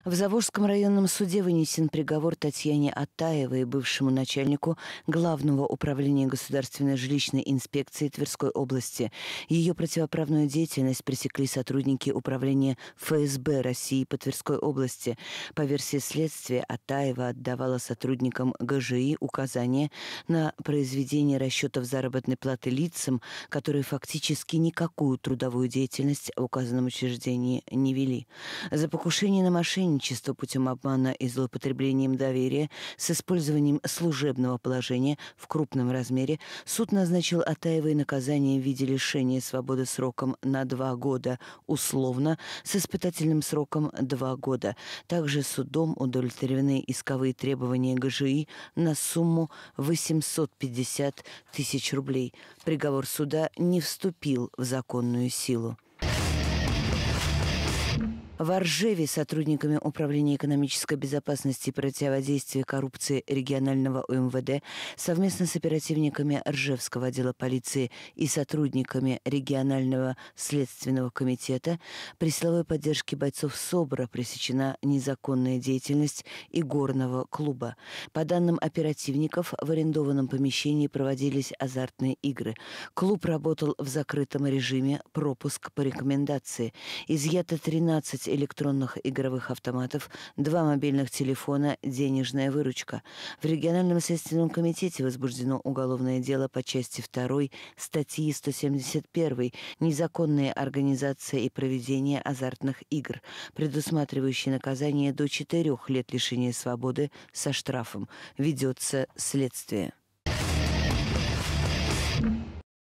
В Заволжском районном суде вынесен приговор Татьяне Атаевой, бывшему начальнику Главного управления государственной жилищной инспекции Тверской области. Ее противоправную деятельность пресекли сотрудники управления ФСБ России по Тверской области. По версии следствия, Атаева отдавала сотрудникам ГЖИ указания на произведение расчетов заработной платы лицам, которые фактически никакую трудовую деятельность в указанном учреждении не вели. За покушение на мошенничество путем обмана и злоупотреблением доверия с использованием служебного положения в крупном размере суд назначил Атаевой наказание в виде лишения свободы сроком на 2 года условно с испытательным сроком 2 года. Также судом удовлетворены исковые требования ГЖИ на сумму 850 тысяч рублей. Приговор суда не вступил в законную силу. В Оржеве сотрудниками Управления экономической безопасности и противодействия коррупции регионального УМВД совместно с оперативниками Ржевского отдела полиции и сотрудниками регионального следственного комитета при силовой поддержке бойцов СОБРа пресечена незаконная деятельность игорного клуба. По данным оперативников, в арендованном помещении проводились азартные игры. Клуб работал в закрытом режиме, пропуск по рекомендации. Изъято 13 электронных игровых автоматов, 2 мобильных телефона, денежная выручка. В региональном следственном комитете возбуждено уголовное дело по части 2 статьи 171 «Незаконная организация и проведение азартных игр», предусматривающее наказание до 4 лет лишения свободы со штрафом. Ведется следствие.